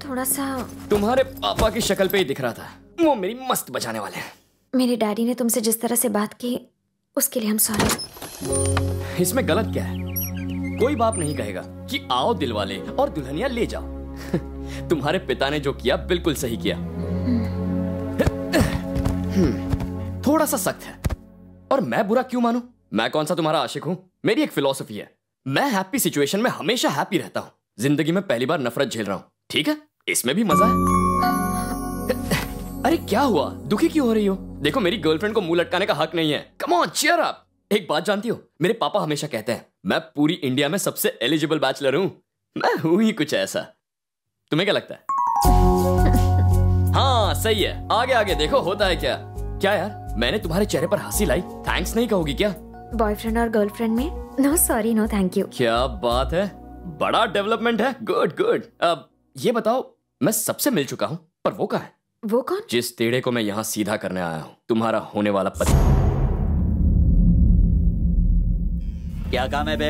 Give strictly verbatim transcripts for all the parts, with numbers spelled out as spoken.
थोड़ा सा। तुम्हारे पापा की शक्ल पे ही दिख रहा था, वो मेरी मस्त बचाने वाले हैं। मेरे डैडी ने तुमसे जिस तरह से बात की उसके लिए हम सॉरी। इसमें गलत क्या है? कोई बाप नहीं कहेगा कि आओ दिलवाले और दुल्हनिया ले जाओ। तुम्हारे पिता ने जो किया बिल्कुल सही किया। थोड़ा सा सख्त है, और मैं बुरा क्यों मानूं? मैं कौन सा तुम्हारा आशिक हूं? मेरी एक फिलॉसफी है, मैं हैप्पी सिचुएशन में हमेशा हैप्पी रहता हूं। जिंदगी में पहली बार नफरत झेल रहा हूं, ठीक है? इसमें भी मजा है। अरे क्या हुआ, दुखी क्यों हो रही हो? देखो मेरी गर्लफ्रेंड को मुंह लटकाने का हक नहीं है। Come on cheer up. एक बात जानती हो, मेरे पापा हमेशा कहते हैं मैं पूरी इंडिया में सबसे एलिजिबल बैचलर हूं। मैं हूं ही कुछ ऐसा। तुम्हें क्या लगता है? हाँ सही है, आगे आगे देखो होता है क्या। क्या यार, मैंने तुम्हारे चेहरे पर हंसी लाई, थैंक्स नहीं कहोगी क्या? बॉयफ्रेंड और गर्लफ्रेंड में no sorry no thank you. क्या बात है, बड़ा डेवलपमेंट है। Good good. अब ये बताओ, मैं सबसे मिल चुका हूँ, पर वो कहाँ है? वो कौन? जिस तेड़े को मैं यहाँ सीधा करने आया हूँ, तुम्हारा होने वाला पति। क्या काम है बे?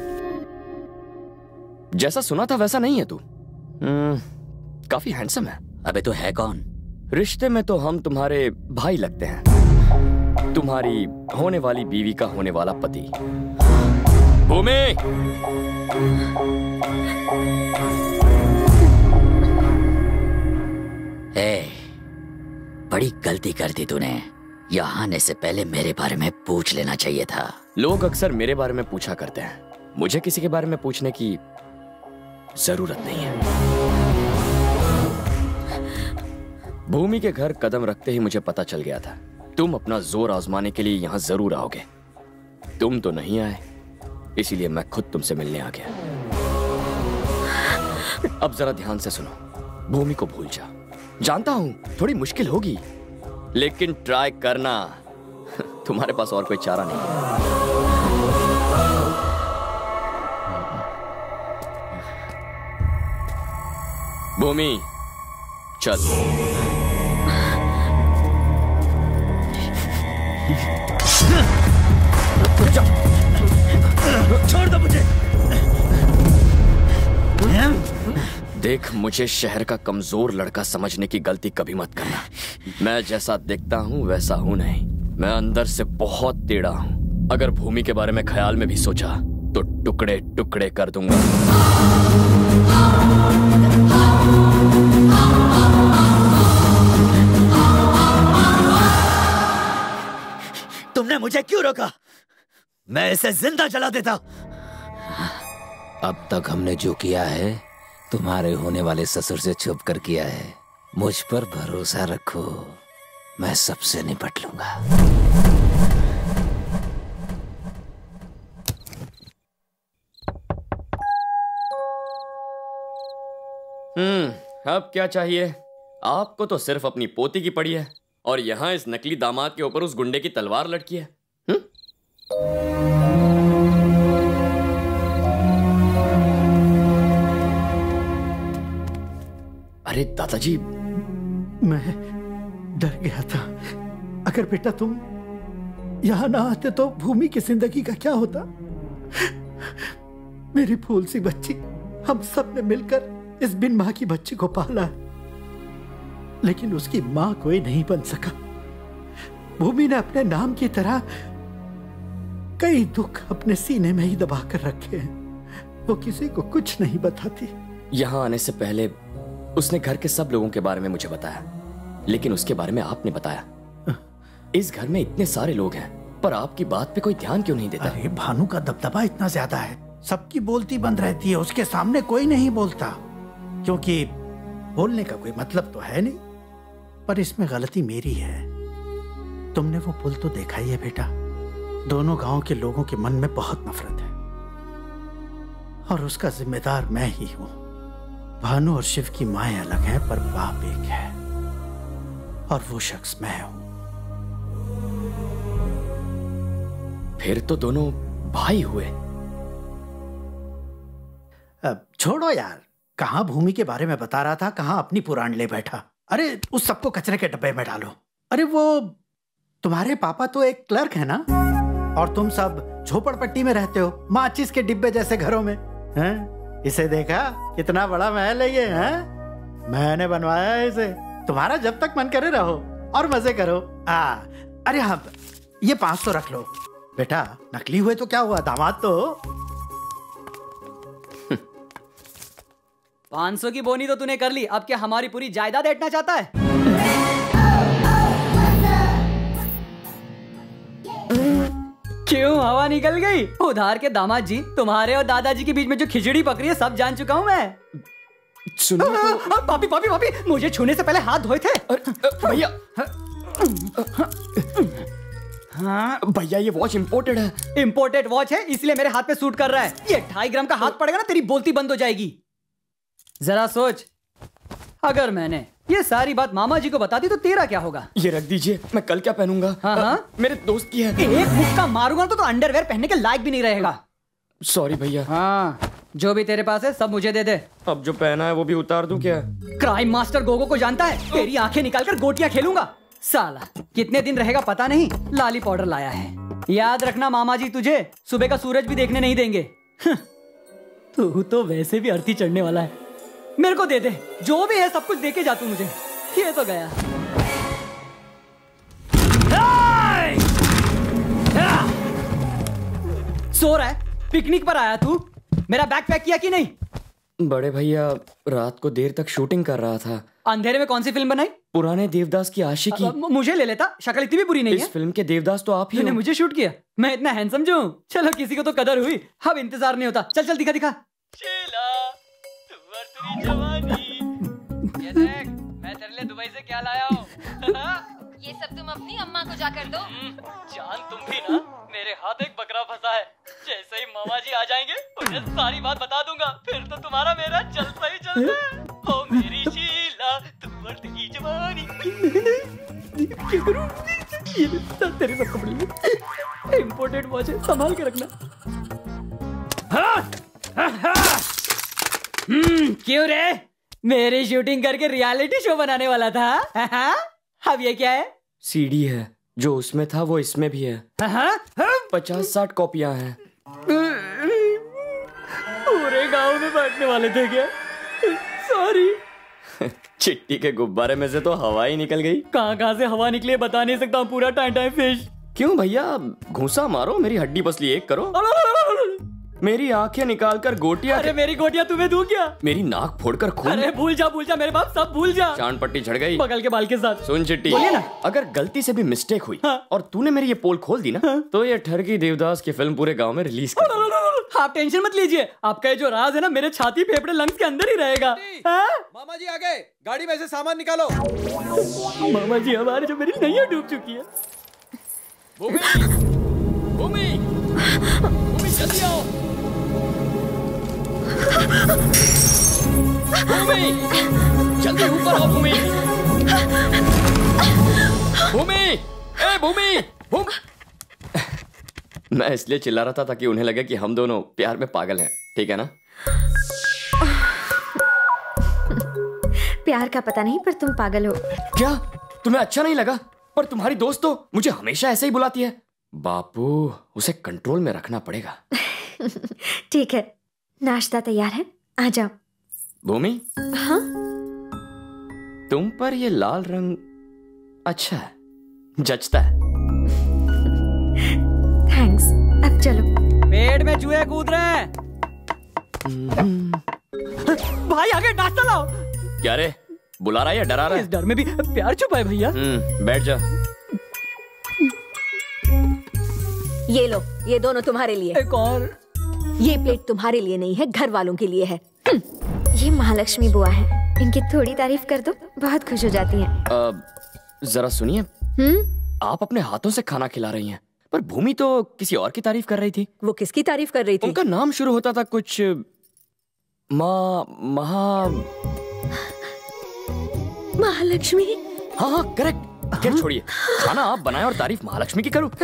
जैसा सुना था वैसा नहीं है तू। काफी हैंडसम है। अबे तो है कौन? रिश्ते में तो हम तुम्हारे भाई लगते हैं, तुम्हारी होने वाली बीवी का होने वाला पति। भूमि! ए, बड़ी गलती कर दी तूने। यहाँ आने से पहले मेरे बारे में पूछ लेना चाहिए था। लोग अक्सर मेरे बारे में पूछा करते हैं, मुझे किसी के बारे में पूछने की जरूरत नहीं है। भूमि के घर कदम रखते ही मुझे पता चल गया था तुम अपना जोर आजमाने के लिए यहां जरूर आओगे। तुम तो नहीं आए, इसीलिए मैं खुद तुमसे मिलने आ गया। अब जरा ध्यान से सुनो, भूमि को भूल जा। जानता हूं थोड़ी मुश्किल होगी, लेकिन ट्राई करना। तुम्हारे पास और कोई चारा नहीं है। भूमि चल। छोड़ दो मुझे। देख, मुझे शहर का कमजोर लड़का समझने की गलती कभी मत करना। मैं जैसा दिखता हूं वैसा हूं नहीं, मैं अंदर से बहुत टेढ़ा हूं। अगर भूमि के बारे में ख्याल में भी सोचा तो टुकड़े टुकड़े कर दूंगा। तुमने मुझे क्यों रोका? मैं इसे जिंदा जला देता। अब तक हमने जो किया है तुम्हारे होने वाले ससुर से छुप कर किया है। मुझ पर भरोसा रखो, मैं सबसे निपट लूंगा। हम्म अब क्या चाहिए? आपको तो सिर्फ अपनी पोती की पड़ी है, और यहां इस नकली दामाद के ऊपर उस गुंडे की तलवार लटकी है। हुँ? अरे दादाजी, मैं डर गया था। अगर बेटा तुम यहां ना आते तो भूमि की जिंदगी का क्या होता? मेरी फूल सी बच्ची, हम सब ने मिलकर इस बिन मां की बच्ची को पाला है, लेकिन उसकी मां कोई नहीं बन सका। भूमि ने अपने नाम की तरह कई दुख अपने सीने में ही दबा कर रखे हैं। वो किसी को कुछ नहीं बताती। यहां आने से पहले उसने घर के सब लोगों के बारे में मुझे बताया, लेकिन उसके बारे में आपने बताया। इस घर में इतने सारे लोग हैं, पर आपकी बात पे कोई ध्यान क्यों नहीं देता? अरे भानु का दबदबा इतना ज्यादा है, सबकी बोलती बंद रहती है, उसके सामने कोई नहीं बोलता, क्योंकि बोलने का कोई मतलब तो है नहीं। पर इसमें गलती मेरी है। तुमने वो पुल तो देखा ही है बेटा। दोनों गांव के लोगों के मन में बहुत नफरत है, और उसका जिम्मेदार मैं ही हूं। भानु और शिव की माएं अलग हैं, पर बाप एक है, और वो शख्स मैं हूं। फिर तो दोनों भाई हुए। अब छोड़ो यार, कहां भूमि के बारे में बता रहा था, कहां अपनी पुराण ले बैठा। अरे उस सबको कचरे के डब्बे में डालो। अरे वो तुम्हारे पापा तो एक क्लर्क है ना, और तुम सब झोपड़पट्टी में रहते हो, माचिस के डिब्बे जैसे घरों में हैं? इसे देखा, कितना बड़ा महल है ये, हैं? मैंने बनवाया है इसे। तुम्हारा जब तक मन करे रहो और मजे करो। आ, अरे हाँ, ये पाँच सौ रख लो बेटा। नकली हुए तो क्या हुआ, दामाद तो। पाँच सौ की बोनी तो तूने कर ली, अब क्या हमारी पूरी जायदाद ऐंठना चाहता है? क्यों हवा निकल गई? उधार के दामाद जी, तुम्हारे और दादाजी के बीच में जो खिचड़ी पक रही है सब जान चुका हूँ मैं। सुनो तो। पापी पापी पापी, मुझे छूने से पहले हाथ धोए थे। भैया हाँ भैया, ये वॉच इम्पोर्टेड है। इम्पोर्टेड वॉच है इसलिए मेरे हाथ पे सूट कर रहा है। ये ढाई ग्राम का हाथ पड़ेगा ना, तेरी बोलती बंद हो जाएगी। जरा सोच, अगर मैंने ये सारी बात मामा जी को बता दी तो तेरा क्या होगा? ये रख दीजिए, मैं कल क्या पहनूंगा? हाँ हाँ, मेरे दोस्त की है। एक मुक्का मारूंगा तो, तो अंडरवेयर पहनने के लायक भी नहीं रहेगा। सॉरी भैया। हाँ, जो भी तेरे पास है सब मुझे दे दे। अब जो पहना है वो भी उतार दूं क्या? क्राइम मास्टर गोगो को जानता है? तेरी आंखें निकालकर गोटियां खेलूंगा। साला कितने दिन रहेगा पता नहीं, लाली पाउडर लाया है। याद रखना मामा जी तुझे सुबह का सूरज भी देखने नहीं देंगे। तू तो वैसे भी अर्थी चढ़ने वाला है। मेरे को दे दे, जो भी है सब कुछ दे के जा तू मुझे। ये तो गया। सो रहा है? पिकनिक पर आया तू? मेरा बैग पैक किया कि नहीं? बड़े भैया, रात को देर तक शूटिंग कर रहा था। अंधेरे में कौन सी फिल्म बनाई? पुराने देवदास की आशिकी। अब मुझे ले लेता, शक्ल इतनी भी बुरी नहीं है। इस फिल्म के देवदास तो आप ही तूने हो। मुझे शूट किया? मैं इतना हैंडसम जो हूँ? चलो किसी को तो कदर हुई, अब इंतजार नहीं होता। चल चल दिखा दिखा। तेरी जवानी। ये देख, मैं तेरे लिए दुबई से क्या लाया हूँ। ये सब तुम अपनी अम्मा को जाकर दो। जान तुम भी ना, मेरे हाथ एक बकरा फंसा है। जैसे ही मामा जी आ जाएंगे उन्हें सारी बात बता दूंगा, फिर तो तुम्हारा मेरा जलसा ही जलसा है। ओ मेरी शीला, तू तेरी जवानी। क्या करूं? ये तेरे सब कपड़े इम्पोर्टेड वॉच है, संभाल के रखना। हम्म, क्यों रे? मेरी शूटिंग करके रियलिटी शो बनाने वाला था? अब ये क्या है? सीडी है, जो उसमें था वो इसमें भी है। पचास साठ कॉपियां हैं। पूरे गांव में बांटने वाले थे क्या? सॉरी। चिट्टी के गुब्बारे में से तो हवा ही निकल गई। कहाँ कहाँ से हवा निकली बता नहीं सकता हूँ। पूरा टाइम टाइम फिश। क्यों भैया, घूंसा मारो, मेरी हड्डी पसली एक करो। मेरी आंखें निकालकर गोटियां। अरे मेरी गोटियां तुम्हें दूं क्या? मेरी नाक फोड़कर खून। अरे भूल जा भूल जा मेरे बाप, सब भूल जा। चांद पट्टी झड़ गई बगल के बाल के साथ। सुन चिट्टी, अगर गलती से भी मिस्टेक हुई हाँ? और तूने मेरी ये पोल खोल दी ना हाँ? तो ये ठरकी देवदास की फिल्म पूरे गांव में रिलीज कर। आप टेंशन मत लीजिए, आपका ये जो राज है ना मेरे छाती फेफड़े लंग्स के अंदर ही रहेगा। मामा जी आ गए, गाड़ी में से सामान निकालो। मामा जी हमारे, जो मेरी नैया डूब चुकी है। भूमि, भूमि, भूमि जल्दी आओ। भूमि, जल्दी ऊपर आओ। भूमि, भूमि, ए भूमि, भूमि। मैं इसलिए चिल्ला रहा था ताकि उन्हें लगे कि हम दोनों प्यार में पागल हैं, ठीक है ना? प्यार का पता नहीं पर तुम पागल हो। क्या तुम्हें अच्छा नहीं लगा? पर तुम्हारी दोस्त तो मुझे हमेशा ऐसे ही बुलाती है। बापू, उसे कंट्रोल में रखना पड़ेगा। ठीक है, नाश्ता तैयार है, आ जाओ। भूमि, हाँ? तुम पर ये लाल रंग अच्छा है, जचता है। थैंक्स, अब चलो। पेट में चूहे कूद रहे हैं। भाई आगे नाश्ता लाओ। क्या रे, बुला रहा है या डरा रहा है? इस डर में भी प्यार छुपा है भैया। हम्म, बैठ जा। ये लो, ये दोनों तुम्हारे लिए। एक और। ये प्लेट तुम्हारे लिए नहीं है, घर वालों के लिए है। ये महालक्ष्मी बुआ है, इनकी थोड़ी तारीफ कर दो, बहुत खुश हो जाती हैं। जरा सुनिए, आप अपने हाथों से खाना खिला रही हैं, पर भूमि तो किसी और की तारीफ कर रही थी। वो किसकी तारीफ कर रही थी? उनका नाम शुरू होता था कुछ माँ महा महालक्ष्मी। हाँ हाँ करेक्ट। क्या छोड़िए, खाना आप बनाए और तारीफ महालक्ष्मी की करूं?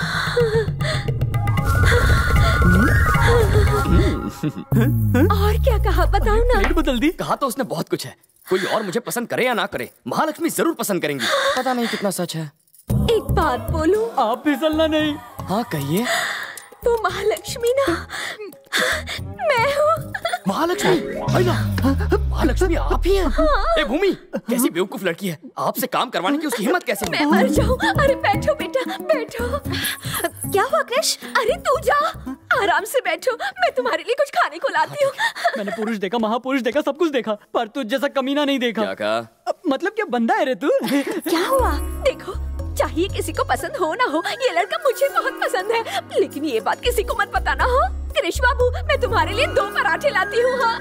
और क्या कहा बताओ ना। प्लेट बदल दी। कहा तो उसने बहुत कुछ है। कोई और मुझे पसंद करे या ना करे, महालक्ष्मी जरूर पसंद करेंगी। पता नहीं कितना सच है। एक बात बोलूं? आप फिसलना नहीं। हाँ कहिए। वो महालक्ष्मी ना मैं हूँ। महालक्ष्मी, महालक्ष्मी आप ही हैं? ए भूमि, कैसी बेवकूफ लड़की है, आपसे काम करवाने की उसकी हिम्मत कैसे हुई? मैं मर जाऊं। अरे बैठो बेटा, बैठो। क्या हुआ कृष? अरे तू जा, आराम से बैठो, मैं तुम्हारे लिए कुछ खाने को लाती हूँ। मैंने पुरुष देखा, महापुरुष देखा, सब कुछ देखा, पर तुझ जैसा कमीना नहीं देखा। क्या कहा? मतलब क्या बंदा है रे तू? क्या हुआ? देखो, चाहिए किसी को पसंद हो ना हो, ये लड़का मुझे बहुत पसंद है, लेकिन ये बात किसी को मत बताना हो। कृष बाबू, मैं तुम्हारे लिए दो पराठे लाती हूँ। हाँ।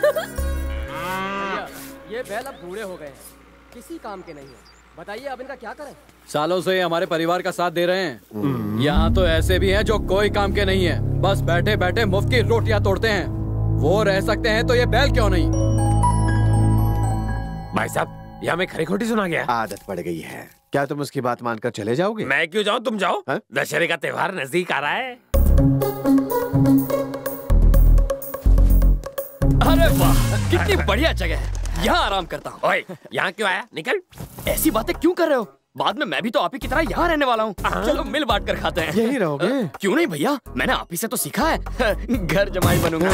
ये बैल अब बूढ़े हो गए हैं, किसी काम के नहीं है। बताइए अब इनका क्या करें? सालों से हमारे परिवार का साथ दे रहे हैं। यहाँ तो ऐसे भी हैं जो कोई काम के नहीं है, बस बैठे बैठे मुफ्त की रोटियाँ तोड़ते हैं। वो रह सकते हैं तो ये बैल क्यों नहीं? भाई साहब, यहाँ में खरी खोटी सुना गया। आदत पड़ गई है। क्या तुम उसकी बात मानकर चले जाओगे? मैं क्यों जाऊँ, तुम जाओ। दशहरे का त्योहार नजदीक आ रहा है। अरे वाह, कितनी बढ़िया जगह है, यहाँ आराम करता हूँ। ओए, यहाँ क्यों आया? निकल। ऐसी बातें क्यों कर रहे हो? बाद में मैं भी तो आप ही की तरह यहाँ रहने वाला हूँ। चलो मिल बांट कर खाते हैं। यही रहोगे? क्यों नहीं भैया, मैंने आप ही से तो सीखा है। घर जमाई बनूंगा।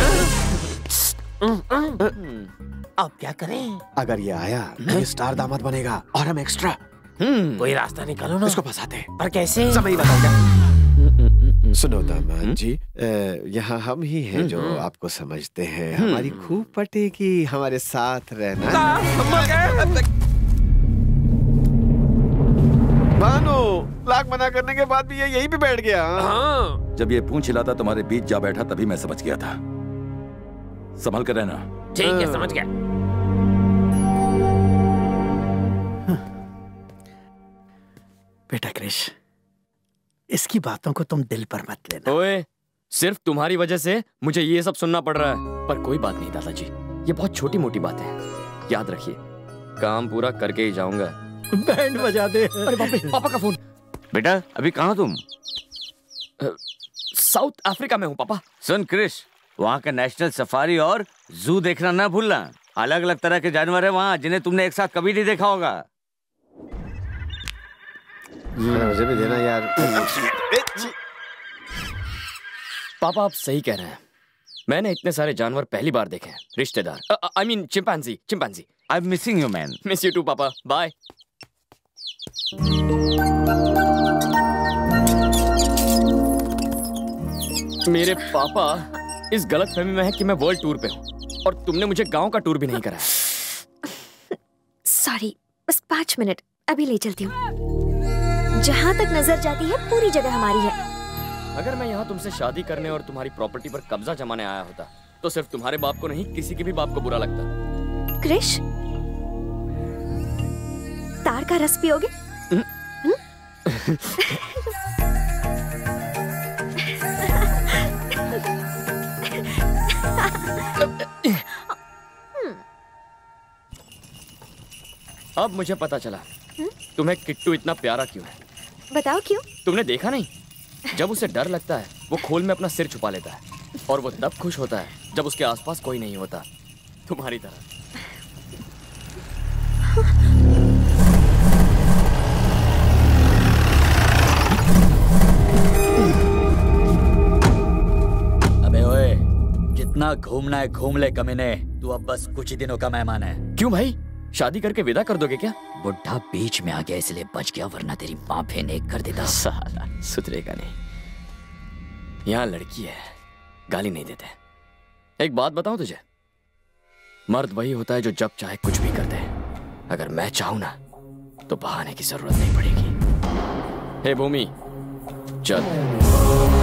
अब क्या करें? अगर ये आया तो ये स्टार दामाद बनेगा और हम एक्स्ट्रा। कोई रास्ता निकालो ना। इसको फंसाते। पर कैसे? समय बताऊंगा। सुनो दामाद जी, यहाँ हम ही हैं जो आपको समझते हैं। हमारी खूब पटेगी हमारे साथ रहना। बानो, लाख मना करने के बाद भी ये यहीं पे बैठ गया। हाँ। जब ये पूंछ हिलाता तुम्हारे बीच जा बैठा तभी मैं समझ गया था। संभल कर रहना। ठीक है, समझ गया। बेटा कृष, इसकी बातों को तुम दिल पर मत लेना। ओए, सिर्फ तुम्हारी वजह से मुझे ये सब सुनना पड़ रहा है। पर कोई बात नहीं दादाजी, ये बहुत छोटी मोटी बातें हैं। याद रखिए, काम पूरा करके ही जाऊंगा। बैंड बजा दे। अरे बाप रे, पापा का फोन। बेटा अभी कहाँ तुम? साउथ अफ्रीका में हूँ पापा। सुन कृष, वहाँ का नेशनल सफारी और जू देखना ना भूलना। अलग अलग तरह के जानवर है वहाँ जिन्हें तुमने एक साथ कभी नहीं देखा होगा। मुझे भी देना यार। पापा आप सही कह रहे हैं, मैंने इतने सारे जानवर पहली बार देखे हैं। रिश्तेदार, I mean chimpanzee. Chimpanzee. I am missing you man. Miss you too papa, bye. मेरे पापा इस गलतफहमी में है कि मैं वर्ल्ड टूर पे हूँ और तुमने मुझे गांव का टूर भी नहीं कराया। सॉरी, बस पाँच मिनट, अभी ले चलती हूँ। जहाँ तक नजर जाती है पूरी जगह हमारी है। अगर मैं यहाँ तुमसे शादी करने और तुम्हारी प्रॉपर्टी पर कब्जा जमाने आया होता तो सिर्फ तुम्हारे बाप को नहीं, किसी के भी बाप को बुरा लगता। कृष, तार का रस पियोगे? अब मुझे पता चला तुम्हें किट्टू इतना प्यारा क्यों है। बताओ क्यों? तुमने देखा नहीं, जब उसे डर लगता है वो खोल में अपना सिर छुपा लेता है और वो तब खुश होता है जब उसके आसपास कोई नहीं होता, तुम्हारी तरह। अबे ओए, जितना घूमना है घूम ले कमीने, तू अब बस कुछ ही दिनों का मेहमान है। क्यों भाई, शादी करके विदा कर दोगे क्या? बुढ़ा बीच में आ गया इसलिए बच गया, वरना तेरी माँ फेंक एक कर देता। साला सुधरेगा नहीं। यहाँ लड़की है, गाली नहीं देते। एक बात बताऊं तुझे, मर्द वही होता है जो जब चाहे कुछ भी कर दे। अगर मैं चाहूं ना तो बहाने की जरूरत नहीं पड़ेगी। हे भूमि, चल।